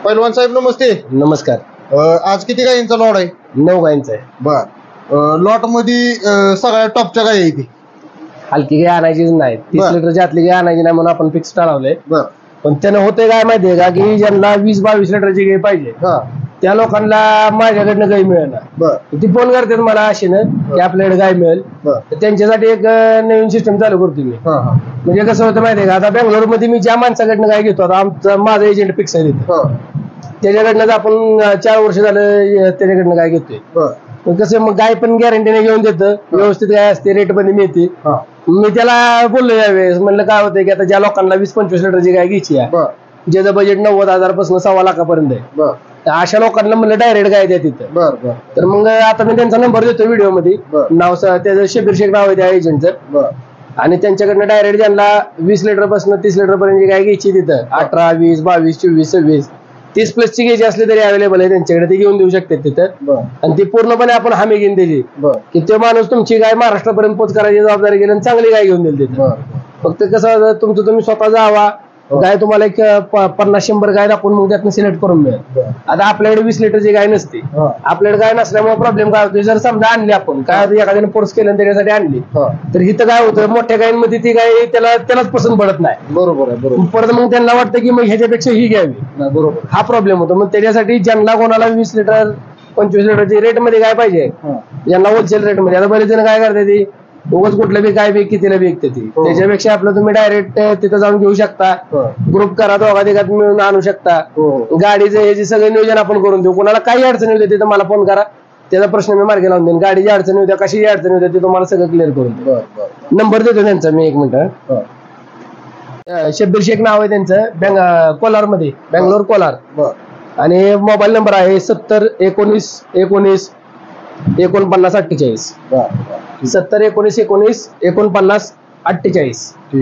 पैलवान साहेब नमस्ते. नमस्कार. आज किती गायींचा लॉट आहे? 9 गायींचा आहे. बर. लॉट मध्ये सगळ्या टॉपच्या गायी आहे ती. हलकी गाय आणायचीच नाही, 30 लिटरची आतली गाय आणायची नाही म्हणून आपण फिक्स ठरवलंय. बर. पण त्यानं होते काय माहितीये का की ज्यांना 20-22 लिटरची गाय पाहिजे त्या लोकांना माझ्याकडनं गाय मिळेना. ती फोन करतात मला अशीनं की आपल्याकडे गाय मिळेल. तर त्यांच्यासाठी एक नवीन सिस्टम चालू करतो मी. म्हणजे कसं होतं माहितीये का, आता बेंगलोर मध्ये मी ज्या माणसाकडनं गाय घेतो, आता माझा एजंट फिक्स आहे तिथं, त्याच्याकडनं आपण 4 वर्ष झालं त्याच्याकडनं गाय घेतोय. कसं मग गाय पण गॅरंटीने घेऊन देतं, व्यवस्थित गाय असते, रेट मध्ये मिळते. मी त्याला बोललो यावेळेस, म्हणलं काय होतंय की आता ज्या लोकांना 20-25 लिटरची गाय घ्यायची आहे, ज्याचं बजेट 90,000 पासून 1.25 लाखापर्यंत आहे, अशा लोकांना म्हणलं डायरेक्ट गाय द्या तिथं. तर मग आता मी त्यांचा नंबर देतो व्हिडिओ मध्ये, नाव त्याचं शबीर शेख नाव आहे त्या एजंटचं. आणि त्यांच्याकडनं डायरेक्ट ज्यांना 20 लिटर पासून 30 लिटर पर्यंत गाय घ्यायची तिथं 18, 20, 22, 24, 26, 30 प्लसची घ्यायची असली तरी अवेलेबल आहे त्यांच्याकडे, ते घेऊन देऊ शकतात तिथं. आणि ती पूर्णपणे आपण हमी घेऊन दिली की तो माणूस तुमची गाय महाराष्ट्रापर्यंत पोच करायची जबाबदारी घेऊन चांगली गाय घेऊन दिली तिथं. फक्त कसं तुमचं तुम्ही स्वतः जावा, गाय तुम्हाला एक 50-100 गाय दाखवून मग त्यातनं सिलेक्ट करून मिळेल. आता आपल्याकडे 20 लिटरची गाय नसते, आपल्याकडे गाय नसल्यामुळे प्रॉब्लेम काय होतो, जर समजा आणली आपण काय एखाद्याने फोर्स केलं त्याच्यासाठी आणली तर इथं काय होतं, मोठ्या गायींमध्ये ती गाय त्यालाच पसंत पडत नाही. बरोबर आहे. परत मग त्यांना वाटतं की मग ह्याच्यापेक्षा ही घ्यावी. बरोबर, हा प्रॉब्लेम होतो. मग त्याच्यासाठी ज्यांना कोणाला 20 लिटर 25 लिटरची रेट मध्ये गाय पाहिजे, ज्यांना होलसेल रेट मध्ये, आता बरेच जण काय करते ती उगाच कुठलं बी काय बी कितीला बी विकते ती, त्याच्यापेक्षा आपलं तुम्ही डायरेक्ट तिथं जाऊन घेऊ शकता. ग्रुप करा, दोघात मिळून आणू शकता. गाडीचं हे जे सगळं नियोजन आपण करून देऊ. कोणाला काही अडचण होते तिथं मला फोन करा, त्याचा प्रश्न मी मार्गी लावून देईन. गाडीची अडचण होत्या, कशाची अडचण होत्या, ते तुम्हाला सगळं क्लिअर करून देऊ. नंबर देतो त्यांचा मी, 1 मिनिट. शब्बीर शेख नाव आहे त्यांचं, कोलार मध्ये, बेंगलोर कोलार. आणि मोबाईल नंबर आहे 70 19 19 49 48. 70 19 19 49 48.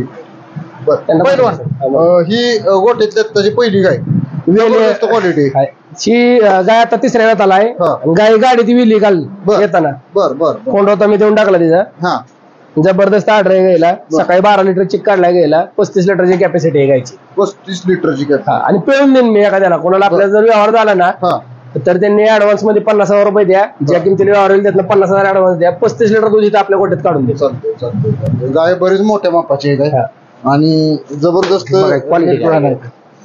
ही गोठ्यातल्या त्याची पहिली गाय क्वालिटी. ही गाय आता 3ऱ्या वेताला आहे. गाय गाडी ती विली काल येताना. कोंड होता मी देऊन टाकला तिचा. जबरदस्त ऑर्डर आहे गायला. सकाळी 12 लिटर चिक काढला गेला. 35 लिटरची कॅपॅसिटी आहे गायची. 35 लिटरची कॅपॅसिटी. आणि पिळून देईन मी एखाद्याला, कोणाला आपल्याला जर व्यवहार झाला ना तर त्यांनी ऍडव्हान्स मध्ये 50,000 रुपये द्या. ज्या किमतीने व्यवहार होईल त्यातनं 50,000 ऍडव्हान्स द्या. 35 लिटर दूध इथं आपल्या गोठ्यात काढून द्या. गाय बरीच मोठ्या मापाची आहे गाय आणि जबरदस्त क्वालिटी.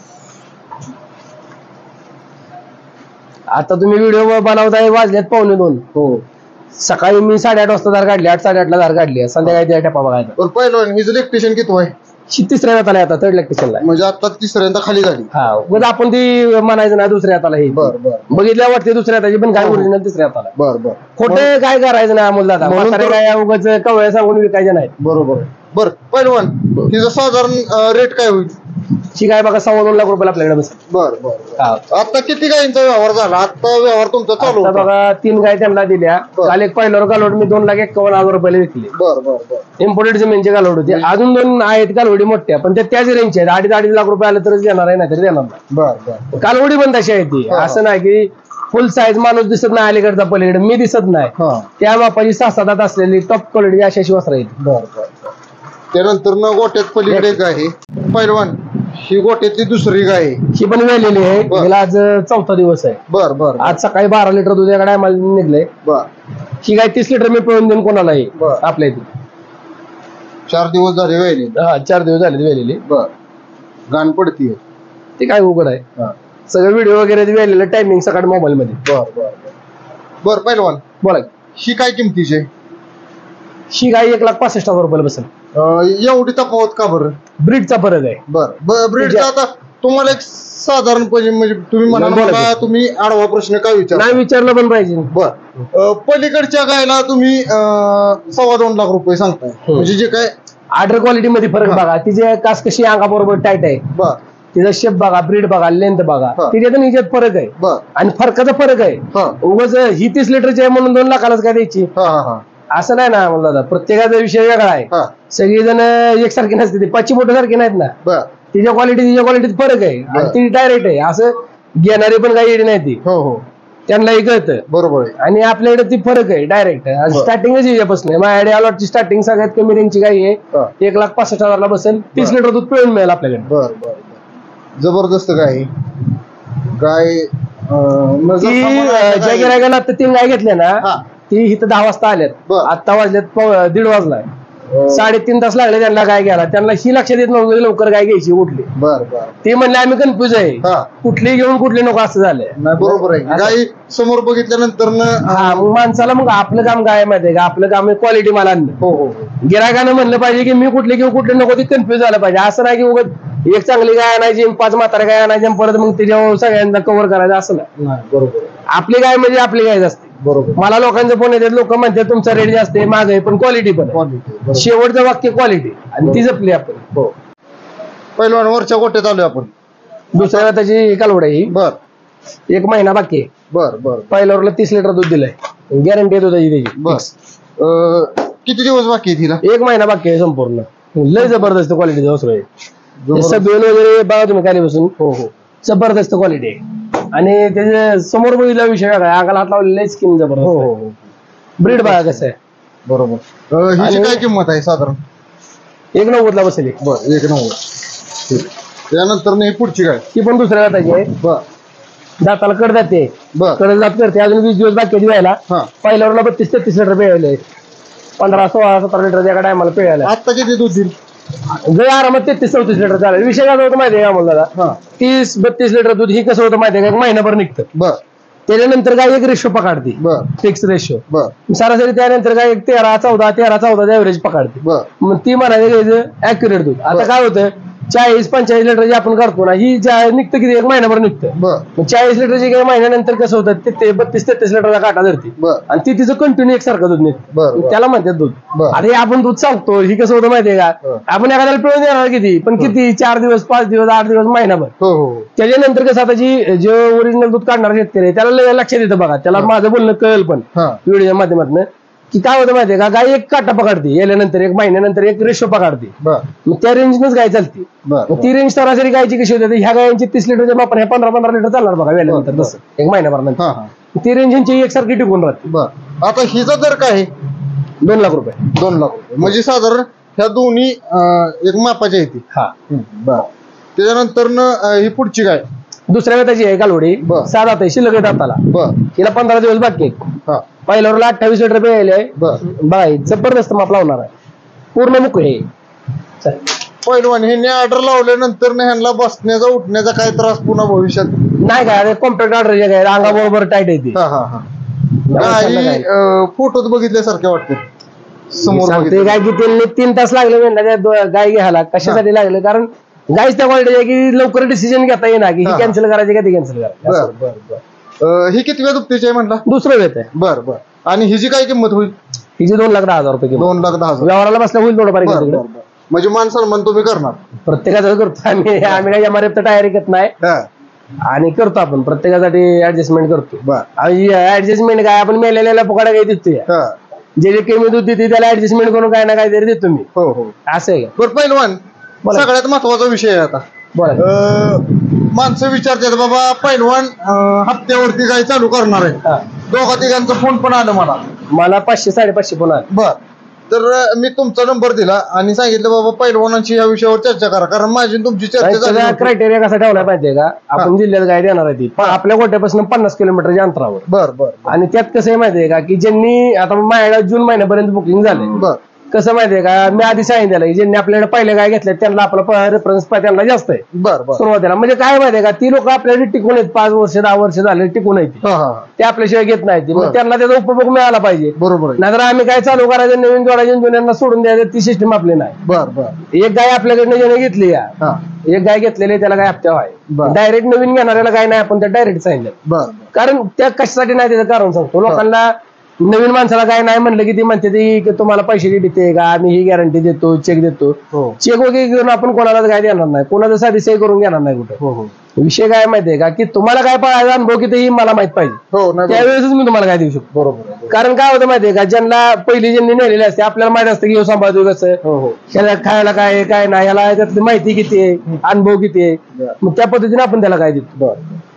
आता तुम्ही व्हिडिओ बनवताय, वाजल्यात 1:45. सकाळी मी 8:30 वाजता धार काढली, 8-8:30 ला धार काढली. संध्याकाळी टप्पा बघायचा. पहिलं हिचं इलेक्ट्रिशियन किती आहे? 3ऱ्या वेताला आता 3rd इलेक्ट्रिशियनला, म्हणजे आता 3ऱ्यांदा खाली झाली. आपण ती म्हणायचं ना 2ऱ्या हाताला ही बघितल्या वाटते 2ऱ्या हाताची, पण गाय ओरिजिनल 3ऱ्या हाताला. खोटे काय करायचं नाही अमोल दादा, गाय उगाच कवळ्या सांगून विकायच्या नाहीत. बरोबर. बरं पहिलवान, तिचं साधारण रेट काय होईल? ही गाय बघा 2.25 लाख रुपये आपल्याकडे बसेल. आता किती गायींचा व्यवहार झाला? आता व्यवहार तुमचा चालू बघा 3 गाय त्यांना दिल्या. काल एक पहिल्यावर कालवड मी 2,51,000 रुपयाला विकली. इम्पोर्टेड जमीनची कालवड होती. अजून 2 आहेत कालवडी मोठ्या, पण त्याच रेंजच्या आहेत. 2.5 लाख रुपये आले तरच देणार आहे, नाही तरी देणार नाही. कालवडी पण तशी आहे ती, असं नाही की फुल साईज माणूस दिसत नाही अलीकडचा पलीकडे, मी दिसत नाही. त्या मापाची 6-7 दात असलेली टॉप क्वालिटी अशाशी वस्त्र आहेत. त्यानंतर गोट्यात पलीकडे गाय आहे पहिलवान, ही गोट्यातली दुसरी गाय आहे. ही पण वेलेली आहे. हिला आज 4था दिवस आहे. आज सकाळी 12 लिटर दूध एका टायमाला निघले. ही गाय 30 लिटर मी पिळून देईन कोणालाही आपल्या इथे. 4 दिवस झाले वेलेली. 4 दिवस झाले वेलेली. गाण पडतीये ते काय उघड आहे. सगळं व्हिडिओ वगैरे वेलेलं टायमिंग सकाळी मोबाईल मध्ये. बर पहिलवान बोला, ही काय किमतीची आहे? ही गाय 1,65,000 रुपयाला बसेल. एवढी तफावत का बरं? ब्रीडचा फरक आहे. ब्रीडचा आता तुम्हाला एक साधारणपणे, म्हणजे तुम्ही म्हणाला तुम्ही आडवा प्रश्न काय नाही विचारलं पण पाहिजे. पलीकडच्या गायला तुम्ही 2.25 लाख रुपये सांगताय, म्हणजे जे काय ऑर्डर क्वालिटी मध्ये फरक बघा. तिचे कास कशी अंगाबरोबर टाईट आहे, तिचा शेप बघा, ब्रीड बघा, लेंथ बघा, तिच्यात हिच्यात फरक आहे. आणि फरकाचा फरक आहे. उगाच ही 30 लिटरची आहे म्हणून 2 लाखालाच काय द्यायची असं नाही ना दादा. प्रत्येकाचा विषय वेगळा आहे. सगळीजण एकसारखी नसते, ती 5 बोट सारखी नाहीत ना. तिच्या क्वालिटीत फरक आहे. आणि ती डायरेक्ट आहे, असं घेणारी पण काही येडी नाही ती. त्यांनाही कळतं. बरोबर आहे. आणि आपल्याकडे ती फरक आहे डायरेक्ट. स्टार्टिंगच याच्यापासून माझ्याकडे अलॉटची स्टार्टिंग सगळ्यात कमी रेंजची गाई आहे. 1,65,000 ला बसेल. 30 लिटर दूध पिळून मिळेल आपल्याकडे. जबरदस्त गाय. गाय ज्या गिरायकाला आता 3 गाय घेतल्या ना ती इथं 10 वाजता आल्यात. आता वाजल्यात 1:30 वाजलाय. 3.5 तास लागले त्यांना गाय घ्यायला. त्यांना ही लक्षात येत नव्हतं लवकर गाय घ्यायची कुठली. ते म्हणले आम्ही कन्फ्युज आहे, कुठली घेऊन कुठली नको असं झालंय. बरोबर आहे. गाय समोर बघितल्यानंतर मग माणसाला मग आपलं काम काय माहितीये का, आपलं काम क्वालिटी मला गिरायकानं म्हणलं पाहिजे की मी कुठली घेऊ कुठली नको, ते कन्फ्युज झालं पाहिजे. असं नाही की उगाच एक चांगली गाय आणायची 5 म्हाताऱ्या गाय आणायची परत मग त्याच्यावर सगळ्यांना कव्हर करायचं असं नाही. बरोबर. आपली गाय म्हणजे आपली गाय असते. बरोबर. मला लोकांचे फोन येतात, लोक म्हणतात तुमचा रेट जास्त आहे माग आहे, पण क्वालिटी पण शेवटचं वाक्य क्वालिटी आणि ती जपली आपण. पहिलवान वरच्या गोट्यात आलोय आपण. दुसऱ्या त्याची कालवड आहे. 1 महिना बाकी आहे. पहिल्यावरला 30 लिटर दूध दिलंय, गॅरंटी आहे दुधाची त्याची. बस किती दिवस बाकी आहे तिला? 1 महिना बाकी आहे संपूर्ण. लय जबरदस्त क्वालिटी वस्त्र आहे. सगळं वगैरे बघा तुम्ही खाली बसून. जबरदस्त क्वालिटी आहे. आणि त्याच्या समोर बघितला विषय काय, अंगाला हात लावलेला स्किन जबरदस्त. ब्रीड बघा कसं आहे. बरोबर. हिची काय किंमत आहे साधारण? 1.90 ला बसली. 1.90. त्यानंतर पुढची काय? ती पण दुसऱ्या दाताची आहे. दाताला कड जाते, कड जात करते. अजून 20 दिवस बाकी द्यायला. पहिल्यावरला 32-33 लिटर पिळायला, 15-16-17 लिटर एका टायमाला पिळायला. आता किती दूध देईल? जर आरामात 33-34 लिटर चालेल. विषय काय होतं माहितीये का मला, 30-32 लिटर दूध ही कसं होतं माहितीये का, 1 महिनाभर निघतं. त्याच्यानंतर काय एक रेशो पकडते, फिक्स रेशो. सरासरी त्यानंतर काय 13-14 एव्हरेज पकडते. मग ती म्हणायचं ऍक्युरेट दूध. आता काय होतं, 40-45 लिटर जे आपण करतो ना, ही निघतं किती 1 महिनाभर निघतं. मग 40 लिटरची काही महिन्यानंतर कसं होतं, ते 32-33 लिटरचा काटा धरते आणि ती तिचं कंटिन्यू एकसारखं दूध निघतं. त्याला म्हणतात दूध. अरे आपण दूध सांगतो, ही कसं होतं माहितीये का, आपण एखाद्याला पिळून देणार किती, पण किती 4 दिवस 5 दिवस 8 दिवस महिनाभर. त्याच्यानंतर कसं आता जे ओरिजिनल दूध काढणार शेतकरी आहे त्याला लक्षात येतं बघा, त्याला माझं बोलणं कळेल पण व्हिडिओच्या माध्यमातून की काय होतं माहितीये का, गाय एक काटा पकडते याल्यानंतर 1 महिन्यानंतर एक रेशो पकडते. मग त्या रेंजनच गाय चालते. ती रेंज सरासरी गायची कशी होते, ह्या गायांची 30 लिटरच्या मापर ह्या 15-15 लिटर चालणार बघा वेल्यानंतर, तसं 1 महिन्याभर नंतर ती रेंज यांची एकसारखी टिकून राहते. आता हिचा दर काय आहे? 2 लाख रुपये. 2 लाख रुपये म्हणजे साधारण ह्या दोन्ही एक मापाच्या येते. त्याच्यानंतर ही पुढची गाय दुसऱ्या वेताची आहे कालवडी. 7 दात आहे, शिल्लक दाताला. हिला 15 दिवस बाकी आहेत. पहिल्यावर 28 लिटर पिळायला आहे. बघा जबरदस्त माप लावणार आहे, पूर्ण मुख आहे. पहिलवान ह्यांनी ऑर्डर लावल्यानंतर ह्यांना बसण्याचा उठण्याचा काय त्रास पुन्हा भविष्यात नाही काय, कॉम्पॅक्ट ऑर्डर जे काय अंगाबरोबर टाईट आहे ती. फोटोत बघितल्यासारखे वाटते समोर. गाय की 3 तास लागले म्हणलं गाय घ्यायला. कशासाठी लागले, कारण गायच त्या क्वालिटी आहे की लवकर डिसिजन घेता येणार की ही कॅन्सल करायची का ती कॅन्सल करायची. ही किती वेळ दुपटीची आहे म्हटलं? दुसरं वेत आहे. बरं. आणि हिची काय किंमत होईल? हिची 2,10,000 रुपये. 2,10,000 व्यवहाराला बसल्या होईल थोडं बारीक. म्हणजे मान सन्मान तुम्ही करणार? प्रत्येकाचं करतो आम्ही काही एमआरएफ तयारी करत नाही आणि करतो आपण प्रत्येकासाठी ऍडजस्टमेंट करतो. ऍडजस्टमेंट काय, आपण मेलेल्याला फुकाडा काही देतोय, जे कमी दूध देते त्याला ऍडजस्टमेंट करून काय ना काहीतरी देतो मी. असं आहे. बरं पहिलवान, सगळ्यात महत्वाचा विषय आहे आता. माणसं विचारतात बाबा पहिलवान हप्त्यावरती काय चालू करणार आहे, 2-3 फोन पण आलं मला 500-550 फोन आले. बर. तर मी तुमचा नंबर दिला आणि सांगितलं बाबा पहिलवानांची या विषयावर चर्चा करा, कारण माझी तुमची चर्चा झाली. क्रायटेरिया कसा ठेवला पाहिजे का, आपण जिल्ह्यात गाय देणार आहे ती आपल्या गोट्यापासून 50 किलोमीटरच्या अंतरावर. बरं. आणि त्यात कसं आहे माहितीये का, की ज्यांनी आता माझ्याकडे जून महिन्यापर्यंत बुकिंग झाले. कसं माहितीये का, मी आधी सांगितलं की ज्यांनी आपल्याकडे पहिल्या गाय घेतल्या त्यांना आपला रेफरन्स त्यांना जास्त आहे. सुरुवातीला म्हणजे काय माहितीये का, ती लोक आपल्याकडे टिकून आहेत, 5 वर्ष 10 वर्ष झाले टिकून आहेत, ते आपल्याशिवाय घेत नाही. मग त्यांना त्याचा उपभोग मिळाला पाहिजे. बरोबर. नाहीतर आम्ही काय चालू करायचं, नवीन जोडायचं जुन्यांना सोडून द्यायचं, ती सिस्टम आपली नाही. एक गाय आपल्याकडनं ज्याने घेतली, एक गाय घेतलेली त्याला काय हप्त्या आहे, डायरेक्ट नवीन घेणाऱ्याला काय नाही, आपण त्या डायरेक्ट सांगितलं. कारण त्या कशासाठी नाही त्याचं कारण सांगतो. लोकांना नवीन माणसाला काय नाही म्हणलं की ती म्हणते की तुम्हाला पैशाची भीती का, आम्ही ही गॅरंटी देतो, चेक देतो. चेक वगैरे घेऊन आपण कोणाला काय देणार नाही, कोणाचा साधी सही करून घेणार नाही कुठे. विषय काय माहितीये का, की तुम्हाला काय पाहायचा अनुभव किती मला माहित पाहिजे, त्यावेळेस मी तुम्हाला काय देऊ शकतो. बरोबर. कारण काय होतं माहितीये का, ज्यांना पहिली ज्यांनी नेलेली असते आपल्याला माहित असतं की हे सांभाळतो कसं, ह्याला खायला काय काय नाही, ह्याला त्यातली माहिती किती आहे, अनुभव किती आहे, मग त्या पद्धतीने आपण त्याला काय देतो.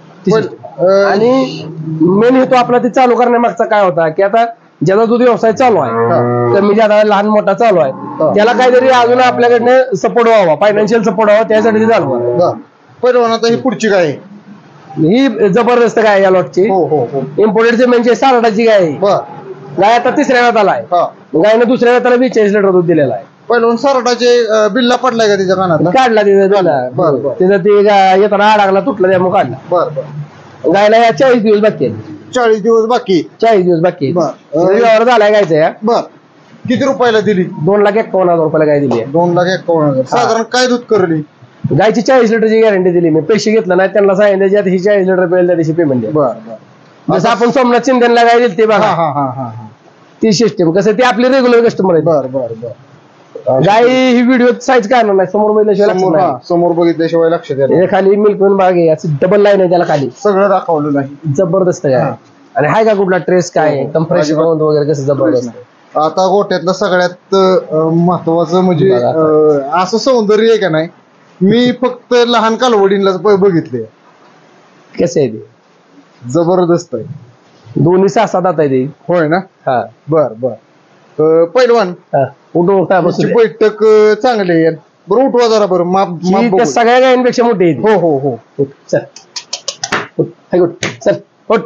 आणि मेन हेतू आपला ते चालू करण्यामागचा काय होता, की आता ज्याचा दूध व्यवसाय चालू आहे, कमी ज्यादा लहान मोठा चालू आहे, त्याला काहीतरी अजून आपल्याकडनं सपोर्ट व्हावा, फायनान्शियल सपोर्ट व्हावा, त्यासाठी ते चालू आहे. पहिलवान आता ही पुढची काय ही जबरदस्त गाय आहे या लॉटची. हो हो हो. इम्पोर्टेड म्हणजे सारडाची गाय आहे. बर. गाय आता तिसऱ्या वेताला आहे. गायनं दुसऱ्या वेताला 42 लिटर दूध दिलेला आहे. पहिलं सरडाचे बिल्ला पडलाय का तिच्या कानात? काढला तिथं ते येताना अडकला तुटला त्यामुळे काढला. बर बर. गायला या 40 दिवस बाकी आहेत. 40 दिवस बाकी. 40 दिवस बाकी आहेत. बर. व्यवहार झालाय गायचा या. बर. किती रुपयाला दिली? 2,51,000 रुपयाला गाय दिली आहे. 2,51,000. साधारण काय दूध करली? गायची 40 लिटरची गॅरंटी दिली मी. पैसे घेतला नाही त्यांना सांगितलं ही 40 लिटर पेल त्या दिवशी पेमेंट द्या. बर बर. जसं आपण सोमनाथ शिंदेला गाय दिली ते हा बघा हा हा हा. ती सिस्टीम कसं ते आपले रेग्युलर कस्टमर आहेत. बर बर बर. गाय ही व्हिडिओ साईज काय नाही समोर बघितल्याशिवाय लक्षात नाही. समोर बघितल्याशिवाय लक्षात येईल. हे खाली मिल्कमन बाग आहे असं डबल लाईन आहे त्याला खाली सगळं दाखवलं नाही. जबरदस्त आहे. आणि हाय का कुठला ट्रेस काय कम्प्रेशन वगैरे कसं जबरदस्त आहे. आता गोट्यातलं सगळ्यात महत्वाचं म्हणजे असं सौंदर्य आहे का नाही, मी फक्त लहान कालवडींलाच बघितले. कसं आहे ते जबरदस्त आहे. दोन्ही 6-7 दात आहे ते. होय ना? हा बर बर. पैलवान उठून काय तुमची बैठक चांगली आहे. बरं उठवा जरा. बरं माप माप बघू. सगळ्या गायींपेक्षा मोठी आहे ती. हो हो हो. उठ, चल उठ, हाय उठ, चल उठ.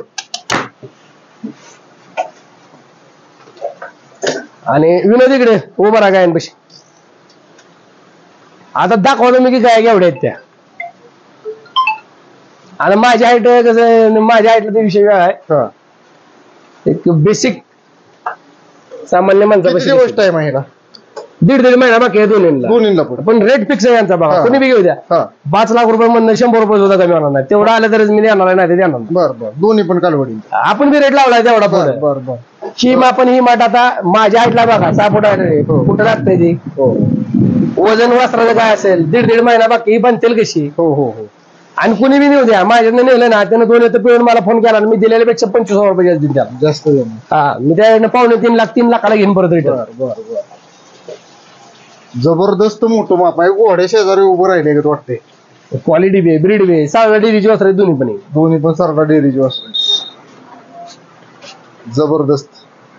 आणि विनोद इकडे उभा राहा गायींपेक्षा. आता दाखवतो मी की गाय एवढ्या आहेत त्या. आणि माझ्या हाईट कसं माझ्या हाईटला ते विषय वेगळा आहे. हा. एक बेसिक सामान्य किती माणसापाशी दिवस टाइम आहे? 1.5 महिना बाकी आहे दोन्हीला. दोन्हीला पण. पण रेट फिक्स आहे यांचा बघा. हा. कोणी बी घेऊ द्या. हा. 5 लाख रुपये म्हणून 100 रुपये सुद्धा कमी होणार नाही. तेवढं आलं तरच मी देणार नाही ते देणार नाही. बर बर. दोन्ही पण कालवडी. आपण बी रेट लावलाय तेवढा बर पुढे. बर बर. ही आपण ही माठ आता माझ्या हाईटला बघा 6 फूट आहे. कुठं लागतंय ती. हो वजन वस्त्राचं काय असेल 1.5 महिना बाकी ही बनतेल कशी. हो हो हो. आणि कुणी बी नेऊ द्या. माझ्यानं नेलं ना त्यानं 2 येतं पिळून मला फोन केला मी दिलेल्यापेक्षा 25,000 रुपये जास्त देईन त्याला. जास्त देणार. हा मी त्यानं 2.5-3 लाखाला घेईन परत रिटर्न. बर बर बर. जबरदस्त मोठं माप आहे. घोड्या शेजारी उभं राहिले का वाटते. क्वालिटी बी ब्रीड बी सगळ्या डेअरीची वस्त्र दोन्ही पण आहे. दोन्ही पण सरकार डेअरीची वस्त्र. जबरदस्त.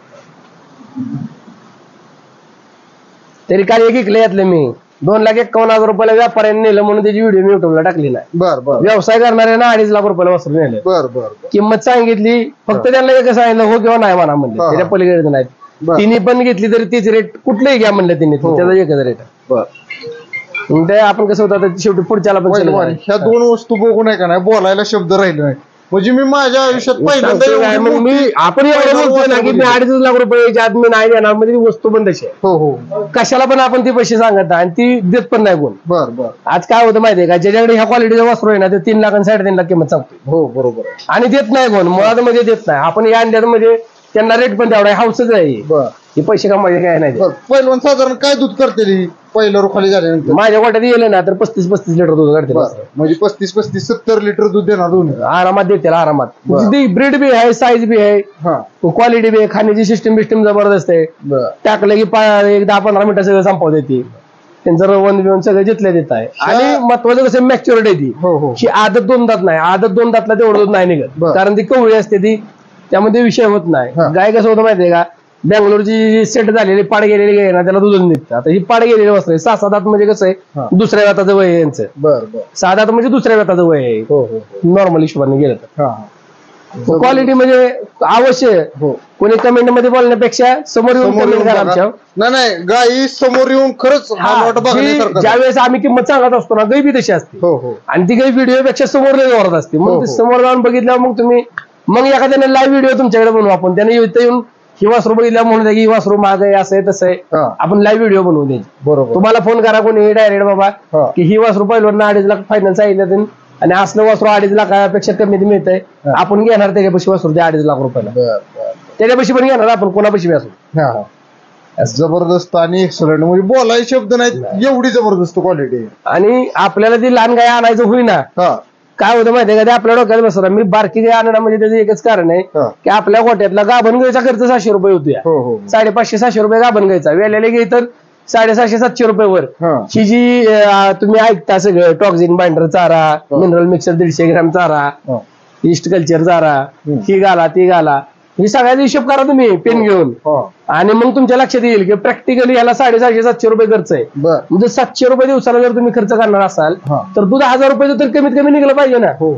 तरी काल एक इकले यातले मी 2,51,000 रुपयाला व्यापाऱ्यांनी नेलं म्हणून त्याची व्हिडिओ मी युट्यूबला टाकली नाही. बर बर. व्यवसाय करणाऱ्यांना 2.5 लाख रुपयाला वस्त्र नेलं. बर बर. किंमत सांगितली फक्त त्यांना एक सांगितलं हो किंवा नाही म्हणा म्हणले. हा. त्याच्या पलीकडे नाही. बर. तिने पण घेतली तरी तीच रेट कुठलंही घ्या म्हणलं तिने त्याचा एकच रेट. बर. ते आपण कसं होतं आता शेवटी पुढच्याला पण पहिलवान, चालेल. ह्या 2 वस्तू बघून आहे का नाही बोलायला शब्द राहिले नाही. म्हणजे मी माझ्या आयुष्यात पहिल्यांदा सांगतो काय, मग मी आपण एवढं बोलतोय ना की मी 2.5 लाख रुपये आत मी नाही देणार म्हणजे ती वस्तू पण तशी आहे. हो हो. कशाला पण आपण ती पैसे सांगत आणि ती देत पण नाही कोण. बर बर. आज काय होतं माहितीये का ज्याच्याकडे ह्या क्वालिटीचा वस्त्र आहे ना ते 3 लाख आणि 3.5 लाख किंमत सांगतोय. हो बरोबर आहे. आणि देत नाही कोण मुळात म्हणजे देत नाही. आपण या अंड्यात म्हणजे त्यांना रेट पण तेवढा हाऊसच आहे. बर. हे पैसे कमायचे काय नाही. पहिलवान साधारण काय दूध करते पहिलं रुखाली झाल्यानंतर? माझ्या गोट्यात गेले ना तर 35 लिटर दूध काढते. म्हणजे 35-70 लिटर दूध देणार दोन्ही. आरामात देते आरामात. बरं. ती ब्रीड बी आहे साईज बी आहे हा. क्वालिटी बी आहे खाण्याची सिस्टीम जबरदस्त आहे. बर. टाकलं की एक 10-15 मिनिटं सगळं संपव देते. त्यांचं रवण बिवण सगळं जिथल्या देत आहे. आणि महत्वाचं कसं मॅच्युरिटी आहे ती. हो हो. ही आदत 2 दात नाही. आदत 2 दातला तेवढं दूध नाही निघत बरं. कारण ती कवळी असते ती त्यामध्ये विषय होत नाही. हा. गाय कसं होतं माहितीये का बँगलोरची जी सेट झालेली पाड गेलेली गाय ना त्याला दूध निघतं. आता ही पाड गेलेली वस्त्र आहे 6-7 दात म्हणजे कसं हा. आहे दुसऱ्या व्याताचं वय आहे यांचं. बर बर. 6 दात म्हणजे दुसऱ्या व्याताचं वय आहे हो हो हो. नॉर्मल हिशोबाने गेलं तर. हा. क्वालिटी म्हणजे अवश्य हो. कोणी कमेंट मध्ये बोलण्यापेक्षा समोर येऊन समोर कमेंट येऊन करा बघा. आमच्या. नाही नाही गाई समोर येऊन खरंच हा लॉट बघण्यासारखा. ज्यावेळेस आम्ही किंमत सांगत असतो ना गाई बी तशी असते. हो हो. आणि ती काही व्हिडिओ पेक्षा समोर लय जोरात असते. हो, मग हो. ते समोर जाऊन बघितल्यावर मग तुम्ही मग एखाद्याने लाईव्ह व्हिडिओ तुमच्याकडे बनवू आपण त्याने इथं येऊन ही वासरू बघितल्या म्हणून ही वासरू माग आहे असं आहे तसं आहे हा. आपण लाईव्ह व्हिडिओ बनवू द्यायची. बरोबर. तुम्हाला फोन करा कोणी डायरेक्ट बाबा हा. की ही वासरू पहिल्यांदा 2.5 लाख फायनल सांगितलं आणि असलं वासरू 2.5 लाखापेक्षा कमी मिळतंय हा. आपण घेणार त्याच्यापाशी वासरू ते 2.5 लाख रुपयाला बर बर. त्याच्यापाशी पण घेणार आपण कोणापाशी असू. हा हा. जबरदस्त आणि एक्सलंट म्हणजे बोलायचे शब्द नाहीत एवढी जबरदस्त क्वालिटी आहे. आणि आपल्याला ती लहान गाय आणायचं होईना हा. काय होतं माहितीये का ते आपल्या डोक्यात बसला मी बारकी गाय आणणं म्हणजे त्याचं एकच कारण आहे हा. की आपल्या गोट्यातला गाभण गायचा खर्च 700 रुपये होतो. हो हो. 550-600 रुपये गाभण गायचा वेलेले गाई तर 750-700 रुपये वर. हा. ही जी तुम्ही ऐकता सगळं टॉक्झिन बाइंडर चारा मिनरल मिक्सर 150 ग्रॅम चारा हा. ईस्ट कल्चर चारा हम्म. ही घाला ती घाला ही सगळ्याचा हिशोब करा तुम्ही पेन घेऊन. हा. आणि मग तुमच्या लक्षात येईल की प्रॅक्टिकली याला 750-700 रुपये खर्च आहे. बर. म्हणजे 700 रुपये दिवसाला जर तुम्ही खर्च करणार असाल हा. तर दूध 1000 रुपये तर कमीत कमी निघलं पाहिजे ना. हो हो.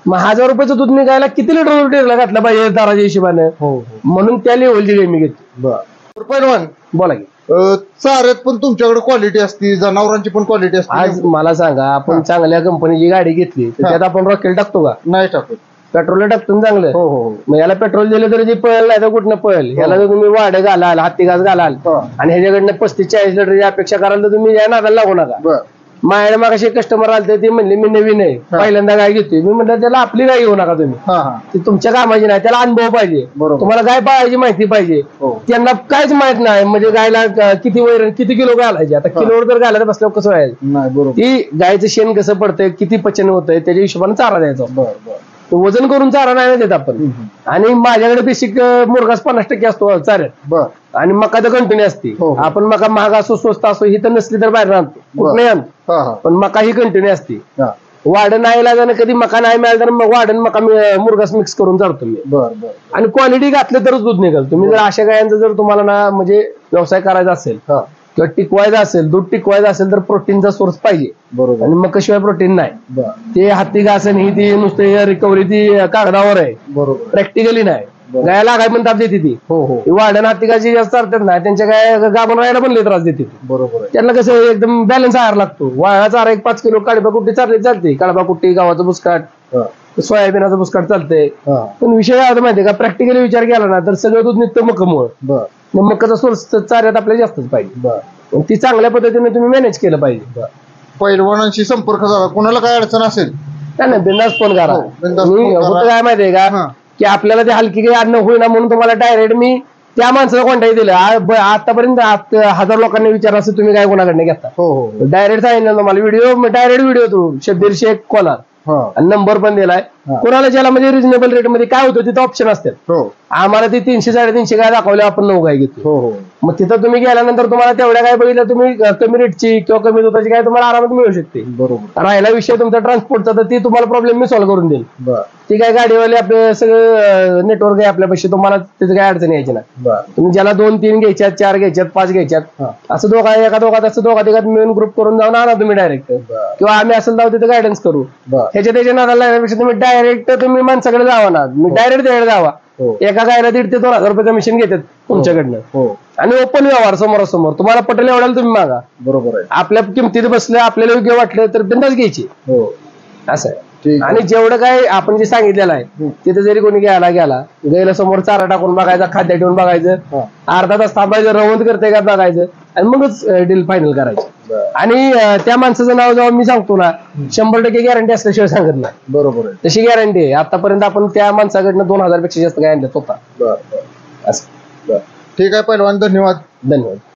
मग 1000 रुपयाचं दूध निघायला किती लिटर टेरला घातलं पाहिजे दाराच्या हिशोबाने, म्हणून त्या लेवलची गाय मी घेतो. पैलवान बोला की. चाऱ्यात पण तुमच्याकडे क्वालिटी असते, जनावरांची पण क्वालिटी असते. आज मला सांगा, आपण चांगल्या कंपनीची गाडी घेतली तर त्यात आपण रॉकेल टाकतो का? नाही टाकत. पेट्रोल टाकतो चांगलं. हो हो मग याला पेट्रोल दिलं तरी जे पळेल नाही तर कुठनं पळेल. याला जर तुम्ही वाढ घालाल, हत्ती घास घालाल आणि ह्याच्याकडनं 35-40 लिटरची अपेक्षा कराल तर तुम्ही या नादाला लागू नका. माझ्याकडे मग असे कस्टमर आले ते म्हणले मी नवीन आहे, पहिल्यांदा गाय घेतोय. मी म्हटलं त्याला आपली गाय घेऊ नका तुम्ही, ती तुमच्या कामाची नाही, त्याला अनुभव पाहिजे, तुम्हाला गाय पाळायची माहिती पाहिजे. त्यांना काहीच माहित नाही म्हणजे गायला किती वैरण किती किलो घालायचे. आता किलोवर जर घालायला बसल्यावर कसं व्हायचं, ती गायचं शेण कसं पडतंय, किती पचन होतंय त्याच्या हिशोबाने चारा द्यायचा. वजन करून चारा नाही देत आपण. आणि माझ्याकडे बेसिक मुरघास 50% असतो चाऱ्यात आणि मका तर कंटिन्यू असते. आपण मका महाग असो स्वस्त असो ही तर नसली तर बाहेर आणतो, कुठे आणतो, पण मका ही कंटिन्यू असते. वाढ नाही लागणं, कधी मका नाही मिळाला तर मग वाढण मका मुरघास मिक्स करून चालतो मी. आणि क्वालिटी घातलं तरच दूध निघाल. तुम्ही जर अशा गायांचा जर तुम्हाला ना म्हणजे व्यवसाय करायचा असेल किंवा टिकवायचं असेल, दूध टिकवायचं असेल तर प्रोटीनचा सोर्स पाहिजे. आणि मग शिवाय प्रोटीन नाही. ते हत्ती घास ही ती नुसते रिकव्हरी ती कागदावर आहे, प्रॅक्टिकली नाही. गायला काय पण ताप देते ती. वाढण हत्ती घासी जास्त चालतात ना, त्यांच्या गाय गाभण राहायला पण लय त्रास देते. त्यांना कसं एकदम बॅलन्स आहार लागतो. वाळा चारा 5 किलो काळबा कुट्टी चालली चालते, काळबा कुट्टी, गावाचं बुसकाट, सोयाबीनाचं बुसकाट चालतंय. पण विषय काय होता माहितीये का, प्रॅक्टिकली विचार केला ना तर सगळं दूध निघतं मकामुळे. मकाचा सोर्स चाऱ्यात आपल्याला जास्तच पाहिजे. ती चांगल्या पद्धतीने तुम्ही मॅनेज केलं पाहिजे. पैलवानांशी संपर्क झाला, कोणाला काय अडचण असेल नाही बिंदास फोन करा. होतं काय माहितीये का की आपल्याला ते हलकी काही अन्न होईना म्हणून तुम्हाला डायरेक्ट मी त्या माणसाला कॉन्टॅक्ट दिलं. आतापर्यंत 1000 लोकांनी विचारलं असं तुम्ही काय कोणाकडे घेता. डायरेक्ट सांगितलं तुम्हाला व्हिडिओ, डायरेक्ट व्हिडिओ तो शब्बीर शेख कोलार आणि नंबर पण दिलाय. कोणाला ज्याला म्हणजे रिजनेबल रेट मध्ये काय होतं तिथं ऑप्शन असतात. आम्हाला ती 300-350 गाय दाखवल्या, आपण 9 गाय घेतो. मग तिथं तुम्ही गेल्यानंतर तुम्हाला तेवढ्या गाय बघितल्या तुम्ही कमी रेटची किंवा कमी दुधाची गाय तुम्हाला आरामात मिळू शकते. राहिला विषय तुमचा ट्रान्सपोर्टचा तर ती तुम्हाला प्रॉब्लेम मी सॉल्व्ह करून देईल. ती काय गाडीवाले आपले सगळं नेटवर्क आहे आपल्यापाशी, तुम्हाला तिथे काय अडचण यायची नाही. तुम्ही ज्याला 2-3 घ्यायच्यात, 4 घ्यायच्यात, 5 घ्यायच्यात असं एका दोघात असं दोघात मिळून ग्रुप करून जाऊन आणा तुम्ही डायरेक्ट, किंवा आम्ही असेल जाऊ तिथे गायडन्स करू. त्याच्या नादाला लागण्यापेक्षा तुम्ही डायरेक्ट तुम्ही माणसाकडे जावा ना, मी डायरेक्ट त्याकडे जावा. एका गायला 1,500 ते 2,000 रुपये कमिशन घेतात तुमच्याकडनं. आणि ओपन व्यवहार समोरासमोर, तुम्हाला पटेल एवढ्याला तुम्ही मागा. बरोबर आहे. आपल्या किमतीत बसलं, आपल्याला योग्य वाटलं तर बिंदास घ्यायची. असं आहे. आणि जेवढं काय आपण जे सांगितलेलं आहे तिथे जरी कोणी गेला समोर चारा टाकून बघायचा, खाद्य ठेवून बघायचं, अर्धा तास थांबायचं, रवंत करते का बघायचं आणि मगच डील फायनल करायचं. आणि त्या माणसाचं नाव जेव्हा मी सांगतो ना 100% गॅरंटी असल्याशिवाय सांगत नाही. बरोबर आहे, तशी गॅरंटी आहे. आतापर्यंत आपण त्या माणसाकडनं 2000 पेक्षा जास्त काय आणल्यात होता. असं. ठीक आहे पैलवान, धन्यवाद.